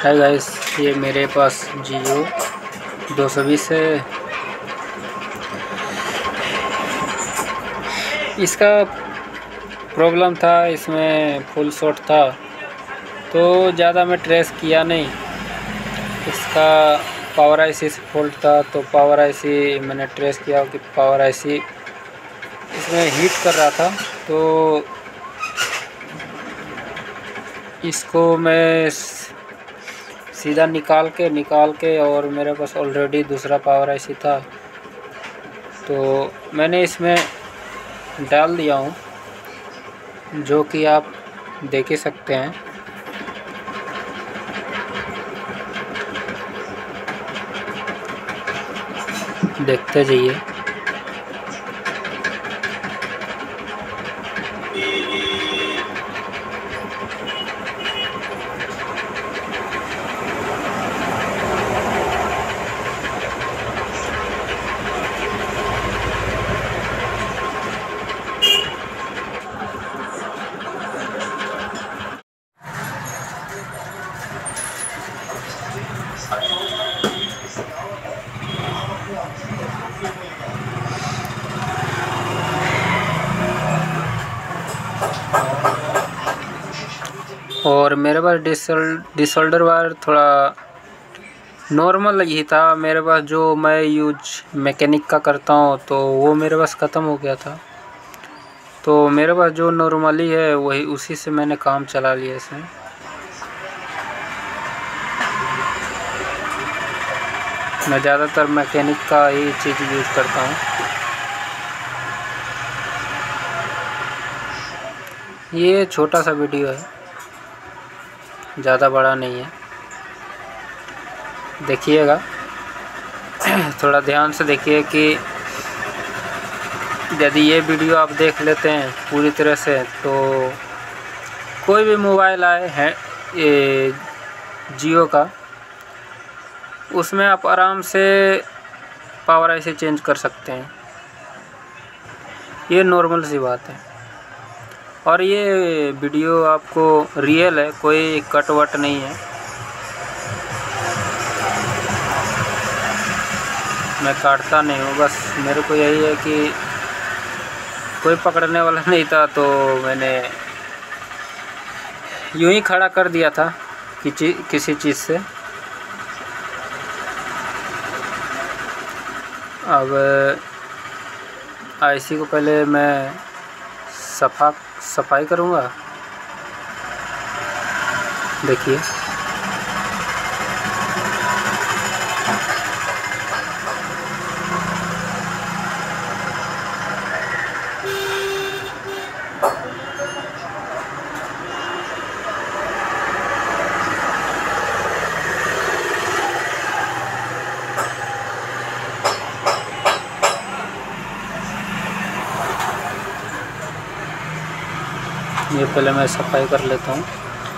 Hi guys, ये मेरे पास जियो 220 है। इसका प्रॉब्लम था, इसमें फुल शॉट था तो ज़्यादा मैं ट्रेस किया नहीं। इसका पावर आईसी से फॉल्ट था तो पावर आईसी मैंने ट्रेस किया कि पावर आईसी इसमें हीट कर रहा था। तो इसको मैं सीधा निकाल के और मेरे पास ऑलरेडी दूसरा पावर आईसी था तो मैंने इसमें डाल दिया हूँ, जो कि आप देख ही सकते हैं। देखते जाइए। और मेरे पास डिसोल्डर वायर थोड़ा नॉर्मल ही था। मेरे पास जो मैं यूज मैकेनिक का करता हूँ तो वो मेरे पास ख़त्म हो गया था, तो मेरे पास जो नॉर्मली है वही उसी से मैंने काम चला लिया इसमें। मैं ज़्यादातर मैकेनिक का ही चीज़ यूज़ करता हूँ। ये छोटा सा वीडियो है, ज़्यादा बड़ा नहीं है, देखिएगा। थोड़ा ध्यान से देखिए कि यदि ये वीडियो आप देख लेते हैं पूरी तरह से तो कोई भी मोबाइल आए है ये जियो का, उसमें आप आराम से पावर आईसी चेंज कर सकते हैं। ये नॉर्मल सी बात है। और ये वीडियो आपको रियल है, कोई कट वट नहीं है। मैं काटता नहीं हूँ, बस मेरे को यही है कि कोई पकड़ने वाला नहीं था तो मैंने यूं ही खड़ा कर दिया था किसी चीज़ से। अब आईसी को पहले मैं सफाई करूँगा। देखिए, ये पहले मैं सफाई कर लेता हूँ।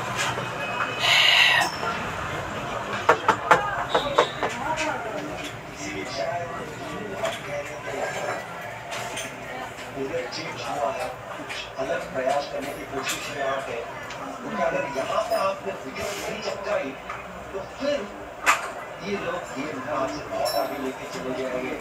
अलग प्रयास करने की कोशिश में आप हैं, अगर यहाँ पे आपने विकेट नहीं चमकाई तो फिर ये लोग गेम का आपसे बहुत आगे लेके चले जाएंगे।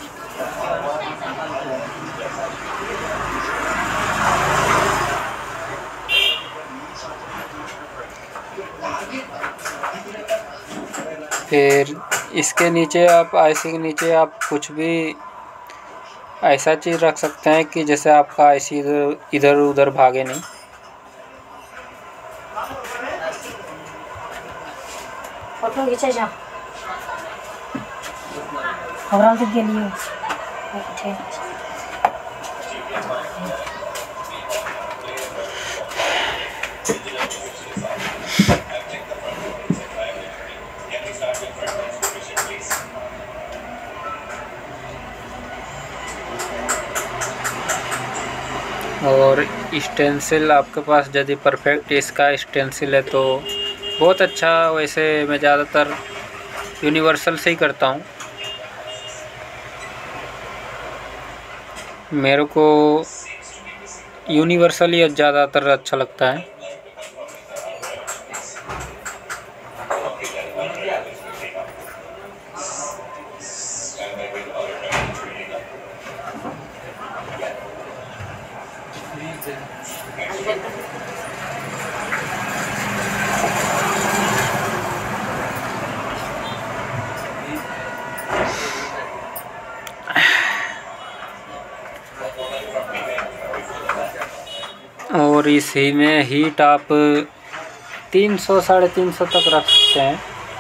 फिर इसके नीचे आप आईसी के नीचे आप कुछ भी ऐसा चीज़ रख सकते हैं कि जैसे आपका आईसी इधर उधर भागे नहीं। फोटो खींचा खबराल के लिए और स्टेंसिल आपके पास यदि परफेक्ट इसका स्टेंसिल है तो बहुत अच्छा। वैसे मैं ज़्यादातर यूनिवर्सल से ही करता हूँ। मेरे को यूनिवर्सल ही ज़्यादातर अच्छा लगता है। और इसी में हीट आप 300 350 तक रख सकते हैं।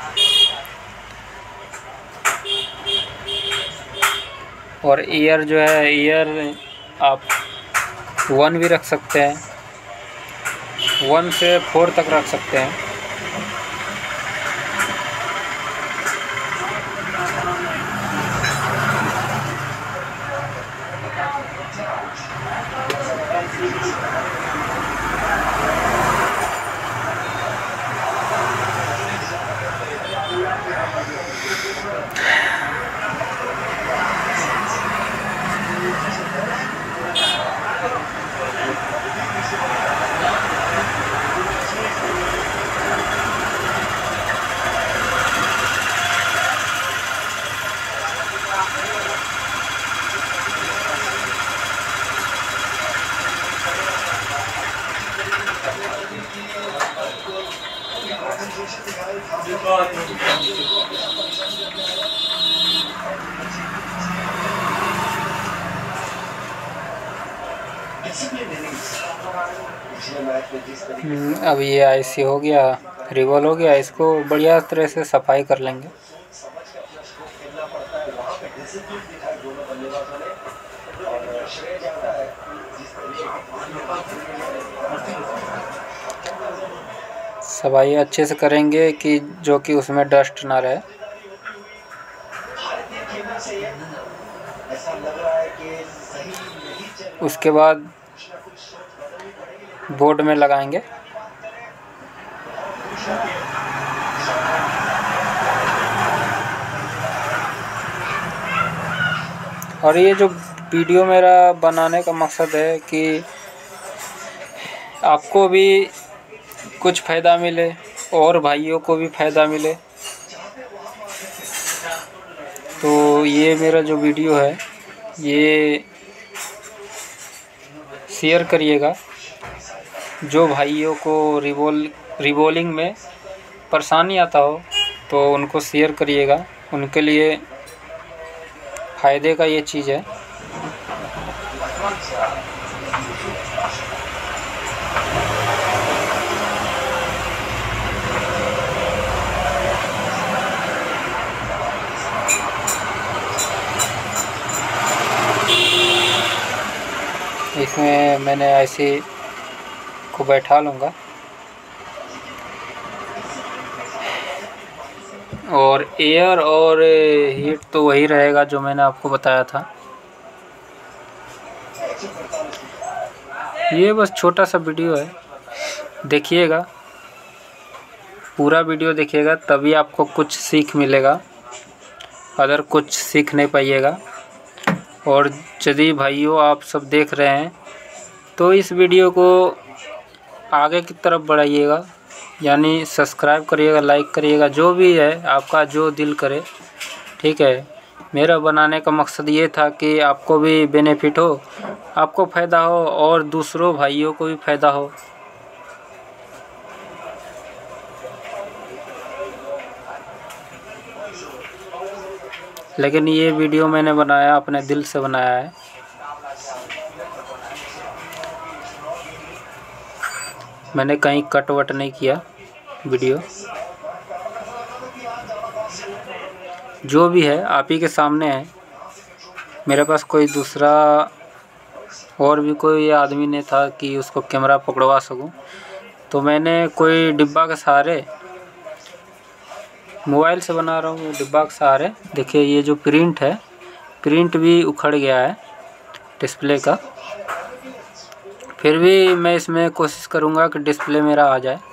और एयर जो है, एयर आप 1 भी रख सकते हैं, 1 से 4 तक रख सकते हैं। अब ये आईसी हो गया, रिवॉल्व हो गया, इसको बढ़िया तरह से सफाई कर लेंगे। सफाई अच्छे से करेंगे कि जो कि उसमें डस्ट ना रहे। उसके बाद बोर्ड में लगाएंगे। और ये जो वीडियो मेरा बनाने का मकसद है कि आपको भी कुछ फ़ायदा मिले और भाइयों को भी फ़ायदा मिले। तो ये मेरा जो वीडियो है ये शेयर करिएगा। जो भाइयों को रिवॉल्विंग में परेशानी आता हो तो उनको शेयर करिएगा, उनके लिए फ़ायदे का ये चीज़ है। इसमें मैंने ऐसे को बैठा लूँगा और एयर और हीट तो वही रहेगा जो मैंने आपको बताया था। ये बस छोटा सा वीडियो है, देखिएगा, पूरा वीडियो देखिएगा तभी आपको कुछ सीख मिलेगा, अदर कुछ सीख नहीं पाइएगा। और यदि भाइयों आप सब देख रहे हैं तो इस वीडियो को आगे की तरफ बढ़ाइएगा, यानी सब्सक्राइब करिएगा, लाइक करिएगा, जो भी है आपका जो दिल करे। ठीक है, मेरा बनाने का मकसद ये था कि आपको भी बेनिफिट हो, आपको फ़ायदा हो और दूसरों भाइयों को भी फ़ायदा हो। लेकिन ये वीडियो मैंने बनाया अपने दिल से बनाया है। मैंने कहीं कट वट नहीं किया वीडियो। जो भी है आप ही के सामने है। मेरे पास कोई दूसरा और भी कोई आदमी नहीं था कि उसको कैमरा पकड़वा सकूं, तो मैंने कोई डिब्बा के सहारे, मोबाइल से बना रहा हूँ डिब्बा के सहारे। देखिए ये जो प्रिंट है, प्रिंट भी उखड़ गया है डिस्प्ले का। फिर भी मैं इसमें कोशिश करूँगा कि डिस्प्ले मेरा आ जाए।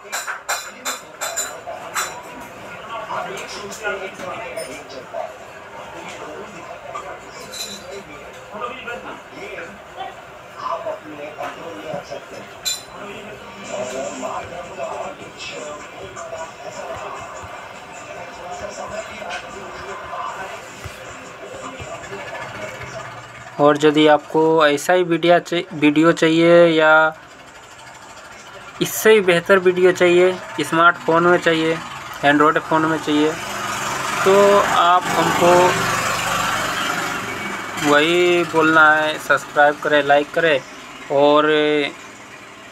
और यदि आपको ऐसा ही वीडियो चाहिए या इससे ही बेहतर वीडियो चाहिए, स्मार्टफोन में चाहिए, एंड्रॉयड फ़ोन में चाहिए, तो आप हमको वही बोलना है, सब्सक्राइब करें, लाइक करें और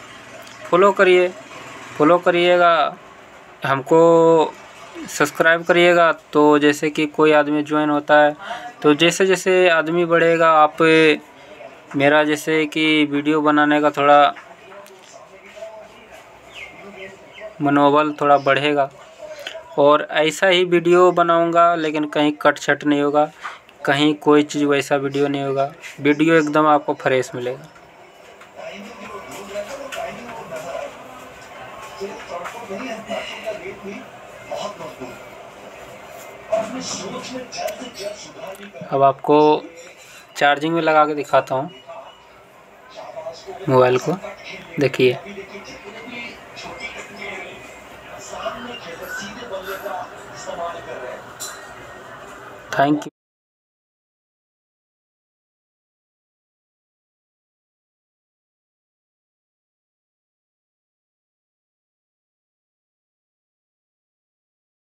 फॉलो करिएगा, हमको सब्सक्राइब करिएगा। तो जैसे कि कोई आदमी ज्वाइन होता है तो जैसे जैसे आदमी बढ़ेगा, आप मेरा जैसे कि वीडियो बनाने का थोड़ा मनोबल थोड़ा बढ़ेगा। और ऐसा ही वीडियो बनाऊंगा, लेकिन कहीं कट छट नहीं होगा, कहीं कोई चीज़ वैसा वीडियो नहीं होगा। वीडियो एकदम आपको फ्रेश मिलेगा। अब आपको चार्जिंग में लगा के दिखाता हूँ मोबाइल को, देखिए। Thank you.